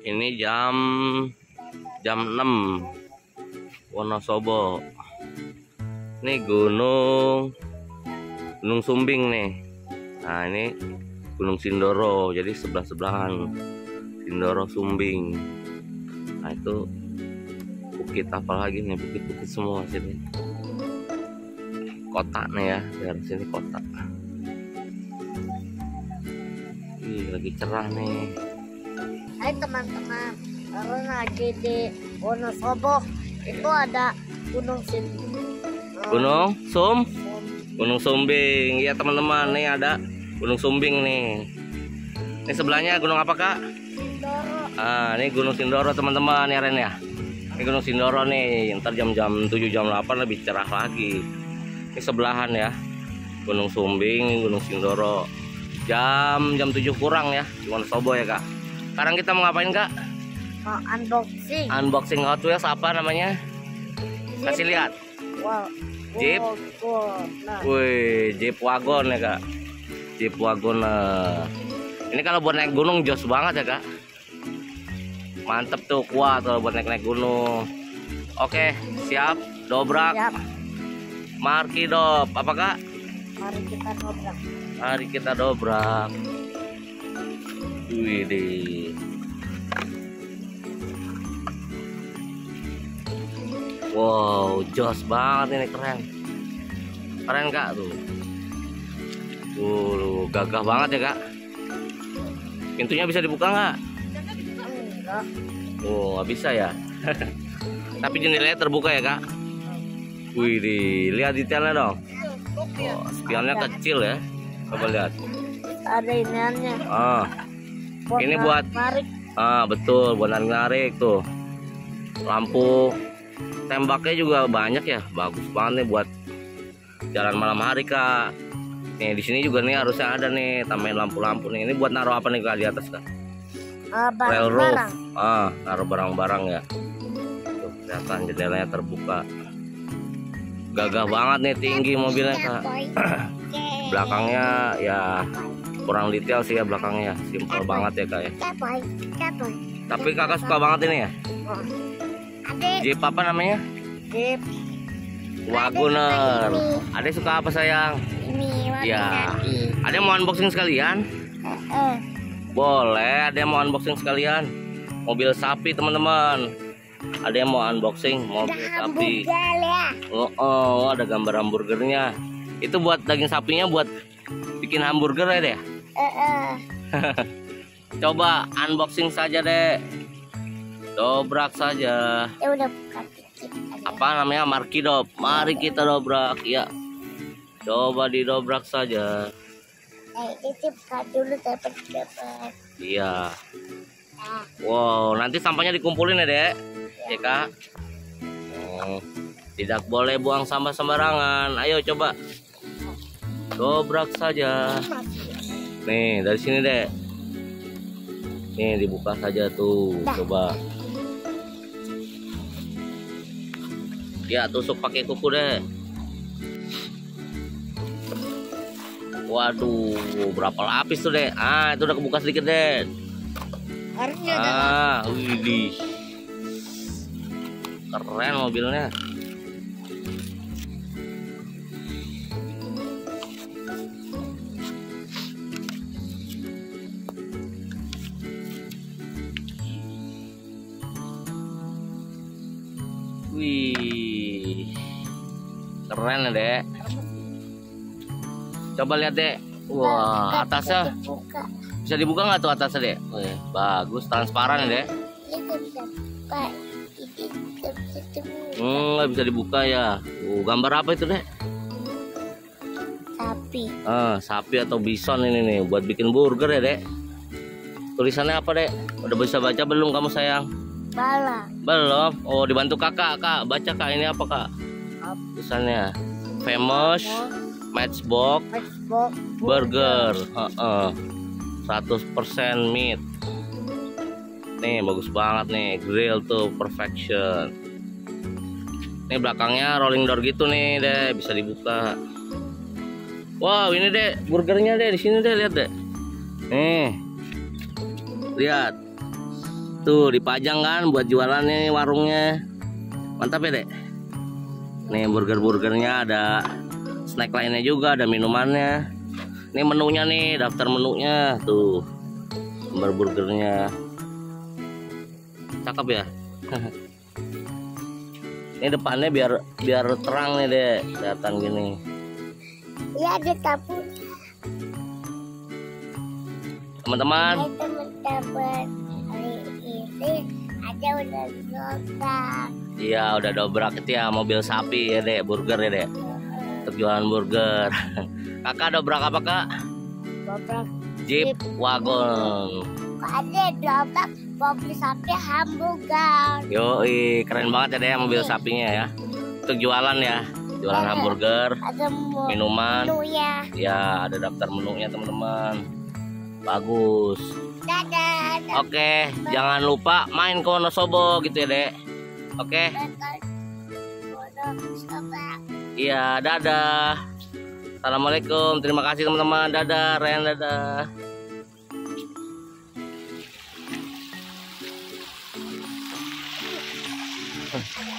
Ini jam 6 Wonosobo. Ini Gunung Sumbing nih. Nah, ini Gunung Sindoro. Jadi sebelah-sebelahan. Sindoro Sumbing. Nah, itu bukit apa lagi nih? Bukit-bukit semua sini. Kota nih ya, dari sini kota. Ih, lagi cerah nih. Hai teman-teman, sekarang lagi di Wonosobo. Itu ada Gunung Gunung Sumbing. Iya teman-teman, nih ada Gunung Sumbing nih. Ini sebelahnya gunung apa kak? Sindoro. Ah, ini Gunung Sindoro teman-teman ya Ren ya. Ini Gunung Sindoro nih. Ntar jam 7 jam 8 lebih cerah lagi. Ini sebelahan ya. Gunung Sumbing, Gunung Sindoro. Jam 7 kurang ya di Wonosobo ya kak. Sekarang kita mau ngapain kak? Mau unboxing. Unboxing Hot Wheels apa namanya? Kasih lihat. Wow. Jeep. Nah, Wih, Jeep Wagon ya kak. Jeep Wagon. Ini kalau buat naik gunung jos banget ya kak. Mantep tuh, kuat kalau buat naik gunung. Oke, siap. Dobrak. siap. Markidop. Apa kak? Mari kita dobrak. Mari kita dobrak. Wih deh. Wow, jos banget ini, keren. Keren kak tuh. Gagah banget ya kak. Pintunya bisa dibuka nggak? Enggak. Oh, nggak bisa ya. Tapi jendelanya terbuka ya kak. Wih, lihat detailnya dong. Oh, spionnya kecil ya. Coba lihat. Ada iniannya. Ah, ini buat narik. betul, buat narik tuh. Lampu tembaknya juga banyak ya. Bagus banget nih buat jalan malam hari kak. Nih di sini juga nih harusnya ada nih tambahin lampu-lampu nih. Ini buat naruh apa nih kak di atas kak? Railroad. Barang. Naruh barang-barang ya. Tuh, kelihatan jendelanya terbuka. Gagah banget nih, tinggi mobilnya kak. Belakangnya ya kurang detail sih ya belakangnya. Simpel banget ya kak ya. Tapi kakak suka banget ini ya. Jeep apa namanya? Jeep. Wagoner. Adek suka apa sayang? Ini Ya. Adek mau unboxing sekalian? Boleh, ada yang mau unboxing sekalian. Mobil sapi teman-teman. Ada yang mau unboxing mobil sapi. Oh, ada gambar hamburgernya. Itu buat daging sapinya buat bikin hamburger ya deh. Coba unboxing saja deh. Dobrak saja. Ya udah buka dikit aja. Apa namanya? Markidop. Mari kita dobrak ya. Coba didobrak saja. Itu buka dulu dapat. Iya. Nah, Wow, nanti sampahnya dikumpulin ya dek. Ya kak. Tidak boleh buang sampah sembarangan. Ayo coba dobrak saja. Nih dari sini dek. Nih dibuka saja tuh. Coba. Ya tusuk pakai kuku deh. Waduh, berapa lapis tuh dek? Itu udah kebuka sedikit deh. harusnya Widih. Keren mobilnya. Wih. Keren ya, Dek. Coba lihat, Dek. Wah, atasnya bisa dibuka nggak tuh atasnya, Dek? Oh, ya. Bagus, transparan ya, Dek. Nggak bisa dibuka ya. Gambar apa itu, Dek? Sapi. Sapi atau bison ini nih buat bikin burger ya, Dek. Tulisannya apa, Dek? Udah bisa baca belum kamu sayang? Bala. Belum. Oh, dibantu kakak, Kak. Baca Kak, ini apa, Kak? Tulisannya famous Matchbox burger. 100% meat. Nih bagus banget nih, grill tuh perfection. Nih belakangnya rolling door gitu nih deh, bisa dibuka. Wow, ini deh burgernya deh di sini deh, lihat deh. Nih. Lihat. Tuh dipajang kan buat jualannya nih warungnya. Mantap ya dek. Nih burger-burgernya, ada snack lainnya juga, ada minumannya. Ini menunya nih, daftar menunya tuh. Gambar burgernya. Cakep ya. Ini depannya biar terang nih dek, kelihatan gini. Iya ada tabu. Teman-teman, Teman-teman hari ini ada udah nonton. iya udah dobrak itu ya mobil sapi ya dek, burger ya dek. Untuk jualan burger. Kakak dobrak apa kak? Dobrak. Jeep wagon. Kok ada dobrak mobil sapi hamburger. Yoi, keren banget ya dek mobil sapinya ya. Untuk jualan ya, jualan hamburger, Ada minuman. menunya. Ya, ada daftar menunya teman-teman. Bagus. Dadah. Oke, jangan lupa main ke Wonosobo gitu ya dek. Oke, iya dadah. Assalamualaikum, terima kasih teman-teman. Dadah, Ren, dadah.